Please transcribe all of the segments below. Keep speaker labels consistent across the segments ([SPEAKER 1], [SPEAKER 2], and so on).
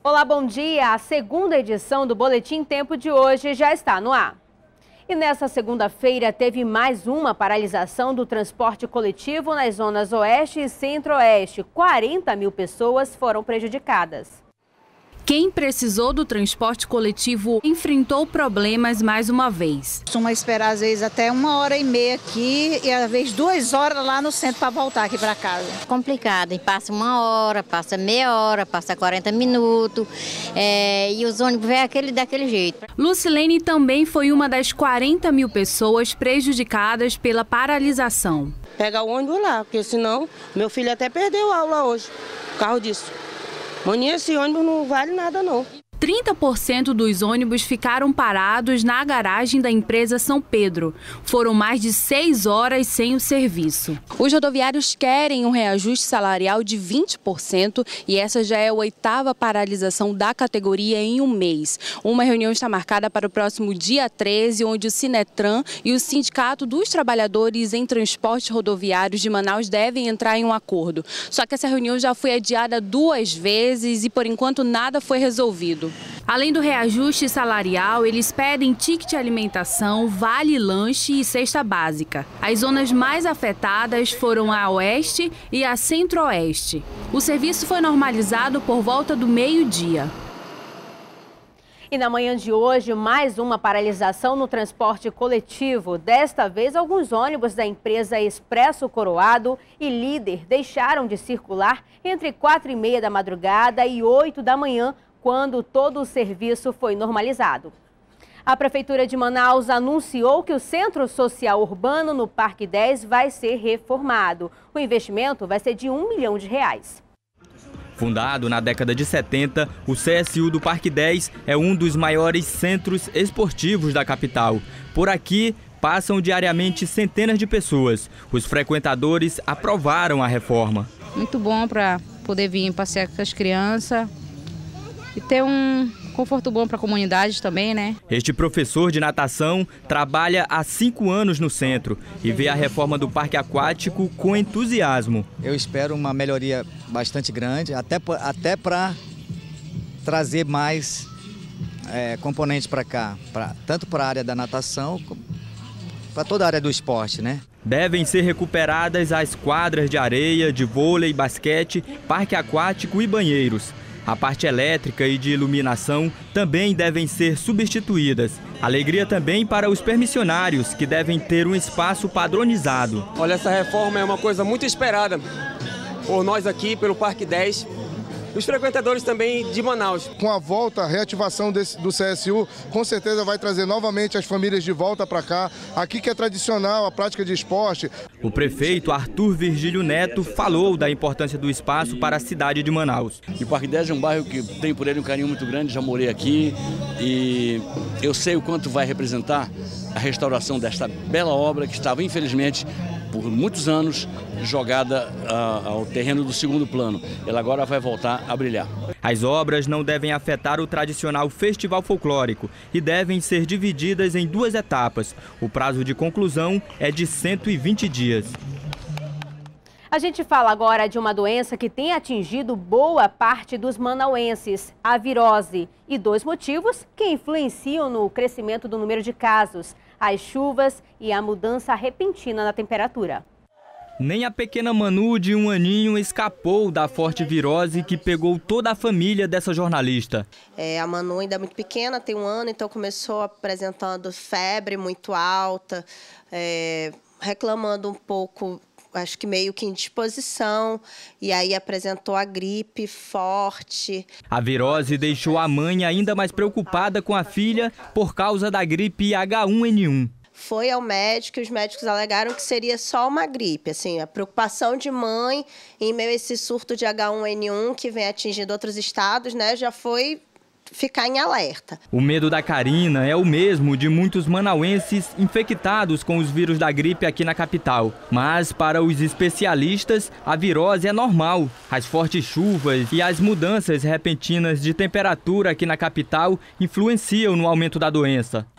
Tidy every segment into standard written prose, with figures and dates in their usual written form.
[SPEAKER 1] Olá, bom dia! A segunda edição do Boletim Tempo de hoje já está no ar. E nesta segunda-feira teve mais uma paralisação do transporte coletivo nas zonas Oeste e Centro-Oeste. 40 mil pessoas foram prejudicadas.
[SPEAKER 2] Quem precisou do transporte coletivo enfrentou problemas mais uma vez.
[SPEAKER 3] Costuma esperar às vezes até 1h30 aqui e às vezes 2 horas lá no centro para voltar aqui para casa.
[SPEAKER 4] Complicado, e passa 1 hora, passa meia hora, passa 40 minutos e os ônibus vêm daquele jeito.
[SPEAKER 2] Lucilene também foi uma das 40 mil pessoas prejudicadas pela paralisação.
[SPEAKER 5] Pegar o ônibus lá, porque senão meu filho até perdeu a aula hoje, por causa disso. Maninha, esse ônibus não vale nada não.
[SPEAKER 2] 30% dos ônibus ficaram parados na garagem da empresa São Pedro. Foram mais de 6 horas sem o serviço. Os rodoviários querem um reajuste salarial de 20% e essa já é a 8ª paralisação da categoria em um mês. Uma reunião está marcada para o próximo dia 13, onde o Sinetran e o Sindicato dos Trabalhadores em Transportes Rodoviários de Manaus devem entrar em um acordo. Só que essa reunião já foi adiada 2 vezes e por enquanto nada foi resolvido. Além do reajuste salarial, eles pedem ticket de alimentação, vale lanche e cesta básica. As zonas mais afetadas foram a Oeste e a Centro-Oeste. O serviço foi normalizado por volta do meio-dia.
[SPEAKER 1] E na manhã de hoje, mais uma paralisação no transporte coletivo. Desta vez, alguns ônibus da empresa Expresso Coroado e Líder deixaram de circular entre 4h30 da madrugada e 8 da manhã, quando todo o serviço foi normalizado. A Prefeitura de Manaus anunciou que o Centro Social Urbano no Parque 10 vai ser reformado. O investimento vai ser de R$1 milhão.
[SPEAKER 6] Fundado na década de 70, o CSU do Parque 10 é um dos maiores centros esportivos da capital. Por aqui, passam diariamente centenas de pessoas. Os frequentadores aprovaram a reforma.
[SPEAKER 7] Muito bom para poder vir passear com as crianças e ter um conforto bom para a comunidade também, né?
[SPEAKER 6] Este professor de natação trabalha há 5 anos no centro e vê a reforma do parque aquático com entusiasmo.
[SPEAKER 8] Eu espero uma melhoria bastante grande, até para trazer mais componentes para cá, tanto para a área da natação, para toda a área do esporte, né?
[SPEAKER 6] Devem ser recuperadas as quadras de areia, de vôlei, basquete, parque aquático e banheiros. A parte elétrica e de iluminação também devem ser substituídas. Alegria também para os permissionários, que devem ter um espaço padronizado.
[SPEAKER 9] Olha, essa reforma é uma coisa muito esperada por nós aqui, pelo Parque 10. Os frequentadores também de Manaus.
[SPEAKER 10] Com a volta, a reativação do CSU, com certeza vai trazer novamente as famílias de volta para cá. Aqui que é tradicional a prática de esporte.
[SPEAKER 6] O prefeito Arthur Virgílio Neto falou da importância do espaço para a cidade de Manaus.
[SPEAKER 11] E o Parque 10 é um bairro que tem por ele um carinho muito grande, já morei aqui e eu sei o quanto vai representar a restauração desta bela obra que estava, infelizmente, por muitos anos jogada ao terreno do segundo plano. Ela agora vai voltar a brilhar.
[SPEAKER 6] As obras não devem afetar o tradicional festival folclórico e devem ser divididas em 2 etapas. O prazo de conclusão é de 120 dias.
[SPEAKER 1] A gente fala agora de uma doença que tem atingido boa parte dos manauenses, a virose. E 2 motivos que influenciam no crescimento do número de casos: as chuvas e a mudança repentina na temperatura.
[SPEAKER 6] Nem a pequena Manu de 1 aninho escapou da forte virose que pegou toda a família dessa jornalista.
[SPEAKER 12] A Manu ainda é muito pequena, tem 1 ano, então começou apresentando febre muito alta, reclamando um pouco, acho que meio que indisposição, e aí apresentou a gripe forte. A
[SPEAKER 6] virose deixou a mãe ainda mais preocupada com a filha por causa da gripe H1N1.
[SPEAKER 12] Foi ao médico e os médicos alegaram que seria só uma gripe. Assim, a preocupação de mãe em meio a esse surto de H1N1 que vem atingindo outros estados, né, já foi ficar em alerta.
[SPEAKER 6] O medo da Karina é o mesmo de muitos manauenses infectados com os vírus da gripe aqui na capital. Mas, para os especialistas, a virose é normal. As fortes chuvas e as mudanças repentinas de temperatura aqui na capital influenciam no aumento da doença.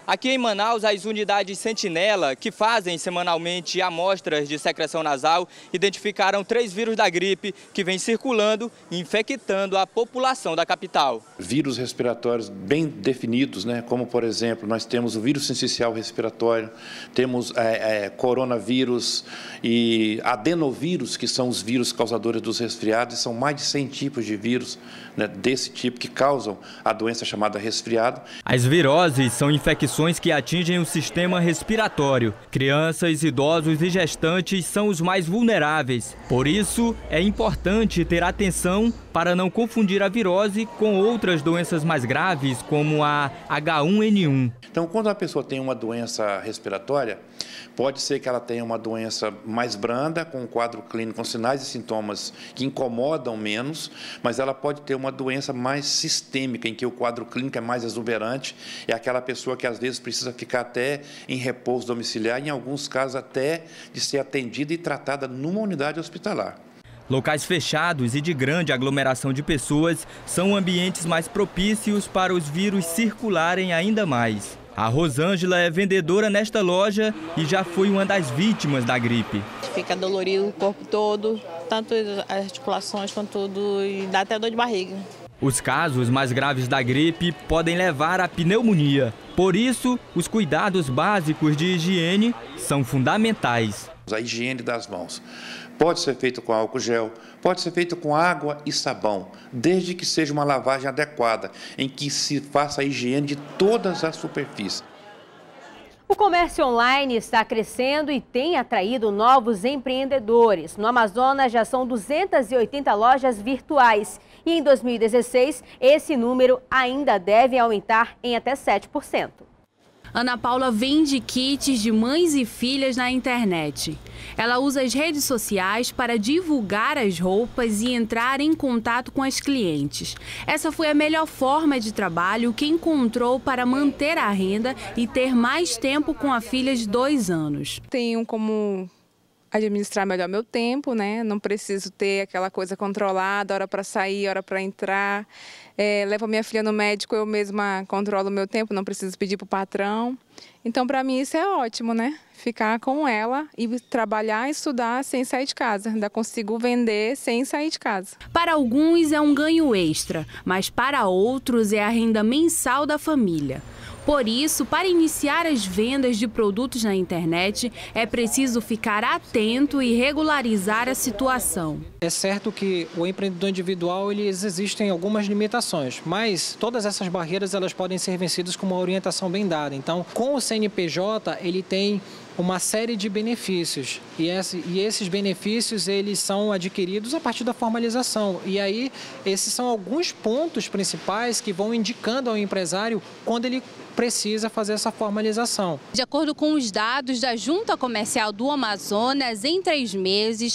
[SPEAKER 6] Aqui em Manaus, as unidades Sentinela, que fazem semanalmente amostras de secreção nasal, identificaram 3 vírus da gripe que vêm circulando e infectando a população da capital.
[SPEAKER 13] Vírus respiratórios bem definidos, né? Como, por exemplo, nós temos o vírus sincicial respiratório, temos coronavírus e adenovírus, que são os vírus causadores dos resfriados, e são mais de 100 tipos de vírus, né, desse tipo que causam a doença chamada resfriado.
[SPEAKER 6] As viroses são infecções que atingem o sistema respiratório. Crianças, idosos e gestantes são os mais vulneráveis. Por isso, é importante ter atenção para não confundir a virose com outras doenças mais graves, como a H1N1.
[SPEAKER 13] Então, quando a pessoa tem uma doença respiratória, pode ser que ela tenha uma doença mais branda, com um quadro clínico, com sinais e sintomas que incomodam menos, mas ela pode ter uma doença mais sistêmica, em que o quadro clínico é mais exuberante, é aquela pessoa que às vezes precisa ficar até em repouso domiciliar, em alguns casos até de ser atendida e tratada numa unidade hospitalar.
[SPEAKER 6] Locais fechados e de grande aglomeração de pessoas são ambientes mais propícios para os vírus circularem ainda mais. A Rosângela é vendedora nesta loja e já foi uma das vítimas da gripe.
[SPEAKER 14] Fica dolorido o corpo todo, tanto as articulações quanto tudo, e dá até dor de barriga.
[SPEAKER 6] Os casos mais graves da gripe podem levar à pneumonia. Por isso, os cuidados básicos de higiene são fundamentais.
[SPEAKER 13] A higiene das mãos pode ser feita com álcool gel, pode ser feita com água e sabão, desde que seja uma lavagem adequada, em que se faça a higiene de todas as superfícies.
[SPEAKER 1] O comércio online está crescendo e tem atraído novos empreendedores. No Amazonas já são 280 lojas virtuais e em 2016 esse número ainda deve aumentar em até 7%.
[SPEAKER 2] Ana Paula vende kits de mães e filhas na internet. Ela usa as redes sociais para divulgar as roupas e entrar em contato com as clientes. Essa foi a melhor forma de trabalho que encontrou para manter a renda e ter mais tempo com a filha de 2 anos.
[SPEAKER 15] Tenho como administrar melhor meu tempo, né? Não preciso ter aquela coisa controlada, hora para sair, hora para entrar. Levo a minha filha no médico, eu mesma controlo o meu tempo, não preciso pedir para o patrão. Então, para mim, isso é ótimo, né? Ficar com ela e trabalhar e estudar sem sair de casa. Ainda consigo vender sem sair de casa.
[SPEAKER 2] Para alguns é um ganho extra, mas para outros é a renda mensal da família. Por isso, para iniciar as vendas de produtos na internet, é preciso ficar atento e regularizar a situação.
[SPEAKER 16] É certo que o empreendedor individual, existem algumas limitações, mas todas essas barreiras elas podem ser vencidas com uma orientação bem dada. Então, com o CNPJ, ele tem uma série de benefícios e esses benefícios eles são adquiridos a partir da formalização. E aí, esses são alguns pontos principais que vão indicando ao empresário quando ele precisa fazer essa formalização.
[SPEAKER 2] De acordo com os dados da Junta Comercial do Amazonas, em 3 meses,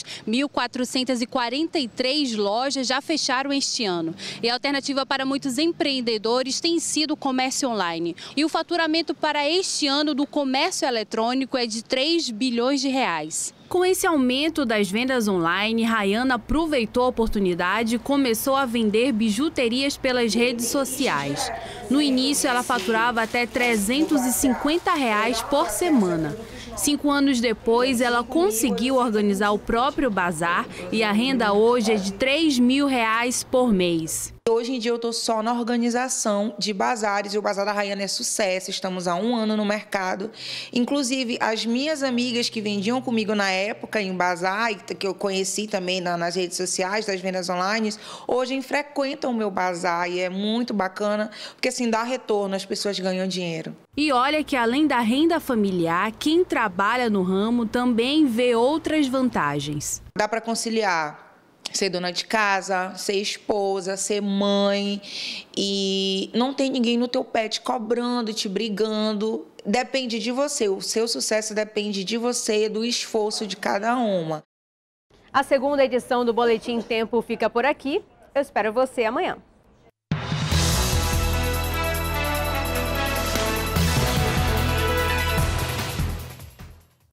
[SPEAKER 2] 1.443 lojas já fecharam este ano. E a alternativa para muitos empreendedores tem sido o comércio online. E o faturamento para este ano do comércio eletrônico é de 3 bilhões de reais. Com esse aumento das vendas online, Rayana aproveitou a oportunidade e começou a vender bijuterias pelas redes sociais. No início, ela faturava até R$ 350 por semana. 5 anos depois, ela conseguiu organizar o próprio bazar e a renda hoje é de R$ 3.000 por mês.
[SPEAKER 17] Hoje em dia eu estou só na organização de bazares e o Bazar da Rayana é sucesso, estamos há 1 ano no mercado. Inclusive, as minhas amigas que vendiam comigo na época em bazar, e que eu conheci também nas redes sociais, das vendas online, hoje frequentam o meu bazar e é muito bacana, porque assim dá retorno, as pessoas ganham dinheiro.
[SPEAKER 2] E olha que além da renda familiar, quem trabalha no ramo também vê outras vantagens.
[SPEAKER 17] Dá para conciliar ser dona de casa, ser esposa, ser mãe e não tem ninguém no teu pé te cobrando, te brigando. Depende de você, o seu sucesso depende de você e do esforço de cada uma.
[SPEAKER 1] A segunda edição do Boletim Tempo fica por aqui. Eu espero você amanhã.